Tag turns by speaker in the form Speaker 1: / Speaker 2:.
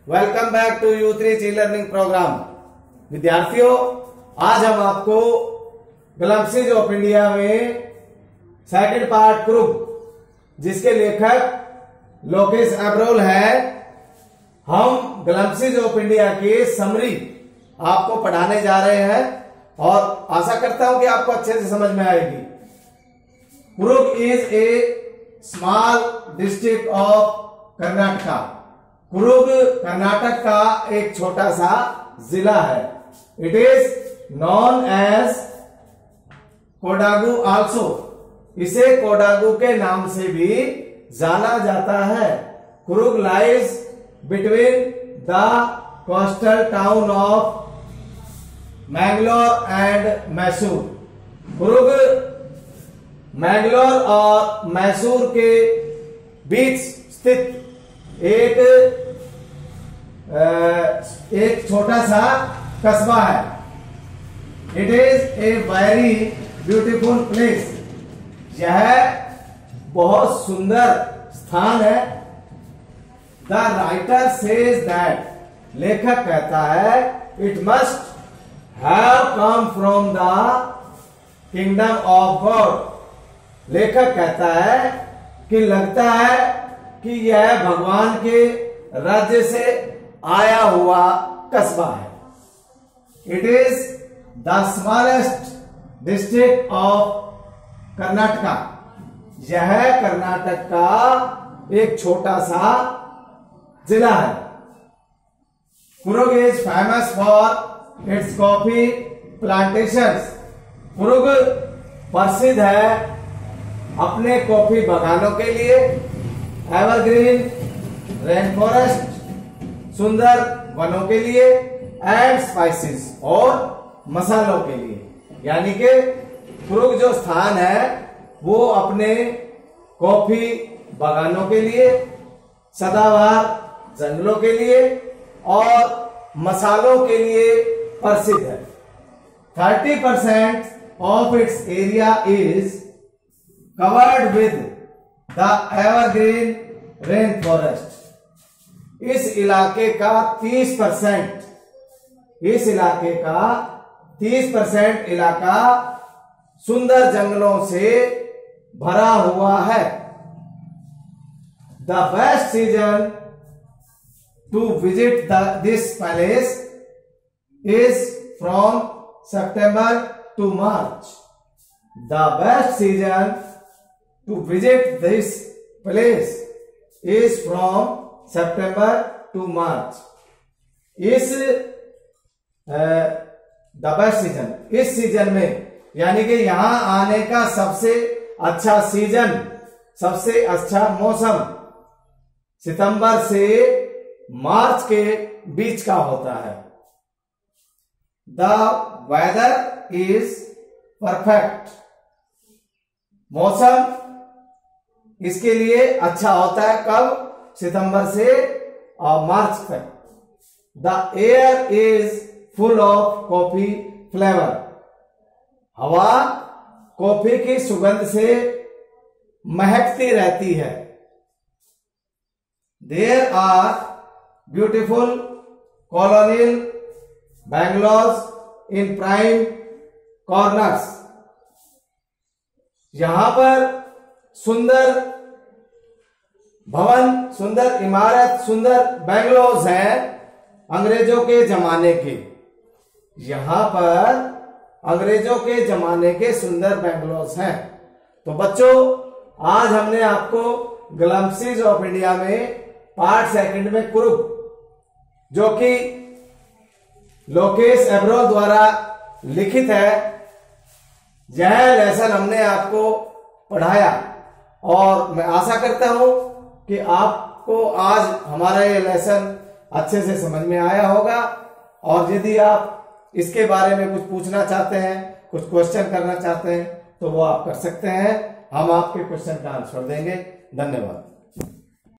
Speaker 1: Welcome back to U3 ची learning programme. विद्यार्थियों, आज हम आपको ग्लिम्प्सेस ऑफ इंडिया में सेकंड पार्ट कुरुग, जिसके लेखक लोकेश एब्रोल है, हम ग्लिम्प्सेस ऑफ इंडिया की समरी आपको पढ़ाने जा रहे हैं और आशा करता हूं कि आपको अच्छे से समझ में आएगी। Coorg is a small district of Karnataka. Coorg Karnataka का एक छोटा सा जिला है। It is known as Kodagu also. इसे कोडागु के नाम से भी जाना जाता है। Coorg lies between the coastal town of Mangalore and Mysore. Coorg Mangalore और मैसूर के बीच स्थित एक छोटा सा कस्बा है। It is a very beautiful place. यह बहुत सुंदर स्थान है। द राइटर सेज दैट, लेखक कहता है, it must have come from the kingdom of God. लेखक कहता है कि लगता है कि यह भगवान के राज्य से आया हुआ कस्बा है। It is the smallest district of Karnataka. यह कर्नाटक का एक छोटा सा जिला है। Coorg is famous for its coffee plantations. Coorg प्रसिद्ध है अपने कॉफी बागानों के लिए, एवरग्रीन रेन फॉरेस्ट, सुंदर वनों के लिए, एंड स्पाइसेस, और मसालों के लिए। यानी कि कुरुग जो स्थान है वो अपने कॉफी बागानों के लिए, सदाबहार जंगलों के लिए और मसालों के लिए प्रसिद्ध है। 30% of its area is covered with the evergreen rain forest. इस इलाके का 30% इलाका सुंदर जंगलों से भरा हुआ है। The best season to visit this palace is from September to March. The best season to visit this place is from September to March. The best season, इस सीजन में, यानी कि यहां आने का सबसे अच्छा सीजन, सबसे अच्छा मौसम सितंबर से मार्च के बीच का होता है। The weather is perfect. मौसम इसके लिए अच्छा होता है कब? सितंबर से और मार्च तक। The air is full of coffee flavour. हवा कॉफी की सुगंध से महकती रहती है। There are beautiful colonial bungalows in prime corners. यहां पर सुंदर भवन, सुंदर इमारत, सुंदर बैंगलोर्स हैं अंग्रेजों के जमाने के। यहां पर अंग्रेजों के जमाने के सुंदर बैंगलोर्स हैं। तो बच्चों, आज हमने आपको ग्लिम्प्सेस ऑफ इंडिया में पार्ट सेकंड में कुरुग, जो कि लोकेश एब्रोल द्वारा लिखित है, यह लेसन हमने आपको पढ़ाया और मैं आशा करता हूं कि आपको आज हमारा ये लेसन अच्छे से समझ में आया होगा। और यदि आप इसके बारे में कुछ पूछना चाहते हैं, कुछ क्वेश्चन करना चाहते हैं, तो वो आप कर सकते हैं। हम आपके क्वेश्चन का आंसर देंगे। धन्यवाद।